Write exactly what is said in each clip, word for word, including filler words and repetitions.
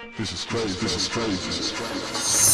This is crazy, this is crazy, this is crazy.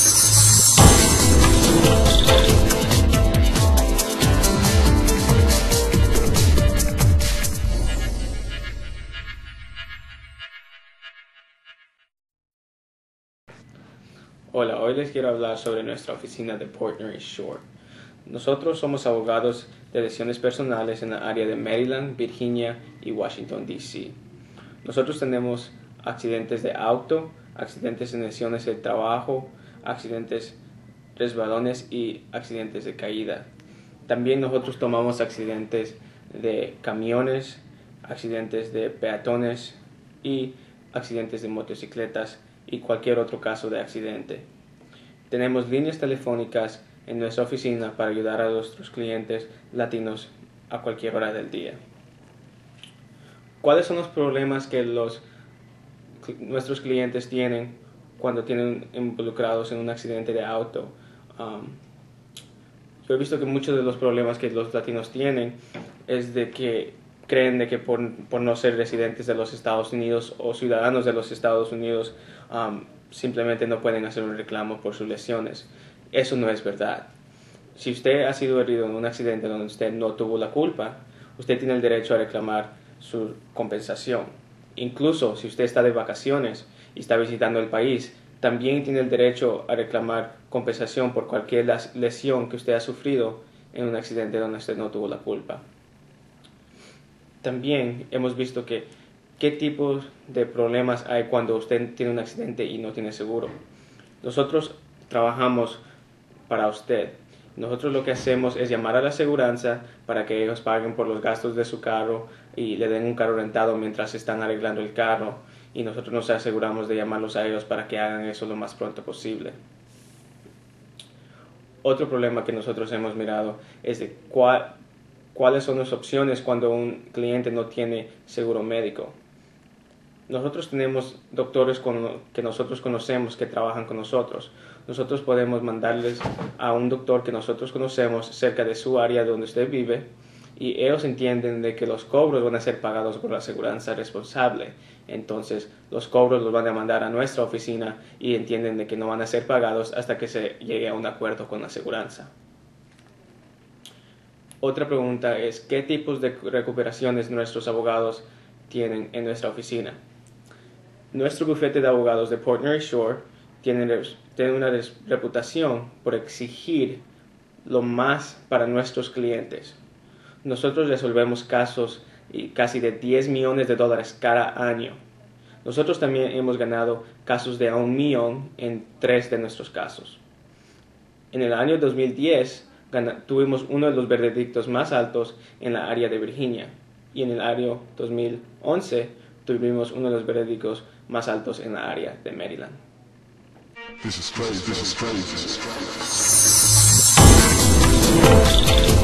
Hola, hoy les quiero hablar sobre nuestra oficina de Portner y Shore. Nosotros somos abogados de lesiones personales en la área de Maryland, Virginia y Washington, D C Nosotros tenemos accidentes de auto, accidentes en lesiones de trabajo, accidentes resbalones y accidentes de caída. También nosotros tomamos accidentes de camiones, accidentes de peatones y accidentes de motocicletas y cualquier otro caso de accidente. Tenemos líneas telefónicas en nuestra oficina para ayudar a nuestros clientes latinos a cualquier hora del día. ¿Cuáles son los problemas que los, nuestros clientes tienen cuando tienen involucrados en un accidente de auto? Um, yo he visto que muchos de los problemas que los latinos tienen es de que creen de que por, por no ser residentes de los Estados Unidos o ciudadanos de los Estados Unidos um, simplemente no pueden hacer un reclamo por sus lesiones. Eso no es verdad. Si usted ha sido herido en un accidente donde usted no tuvo la culpa, usted tiene el derecho a reclamar su compensación. Incluso si usted está de vacaciones y está visitando el país, también tiene el derecho a reclamar compensación por cualquier lesión que usted ha sufrido en un accidente donde usted no tuvo la culpa. También hemos visto que qué tipos de problemas hay cuando usted tiene un accidente y no tiene seguro. Nosotros trabajamos para usted. Nosotros lo que hacemos es llamar a la aseguranza para que ellos paguen por los gastos de su carro y le den un carro rentado mientras están arreglando el carro. Y nosotros nos aseguramos de llamarlos a ellos para que hagan eso lo más pronto posible. Otro problema que nosotros hemos mirado es de cuál ¿Cuáles son las opciones cuando un cliente no tiene seguro médico? Nosotros tenemos doctores con, que nosotros conocemos que trabajan con nosotros. Nosotros podemos mandarles a un doctor que nosotros conocemos cerca de su área donde usted vive y ellos entienden de que los cobros van a ser pagados por la aseguranza responsable. Entonces los cobros los van a mandar a nuestra oficina y entienden de que no van a ser pagados hasta que se llegue a un acuerdo con la aseguranza. Otra pregunta es, ¿qué tipos de recuperaciones nuestros abogados tienen en nuestra oficina? Nuestro bufete de abogados de Portner y Shore tiene, tiene una reputación por exigir lo más para nuestros clientes. Nosotros resolvemos casos casi de diez millones de dólares cada año. Nosotros también hemos ganado casos de a un millón en tres de nuestros casos. En el año dos mil diez, tuvimos uno de los veredictos más altos en la área de Virginia y en el año dos mil once tuvimos uno de los veredictos más altos en la área de Maryland. This is crazy, this is crazy, this is crazy.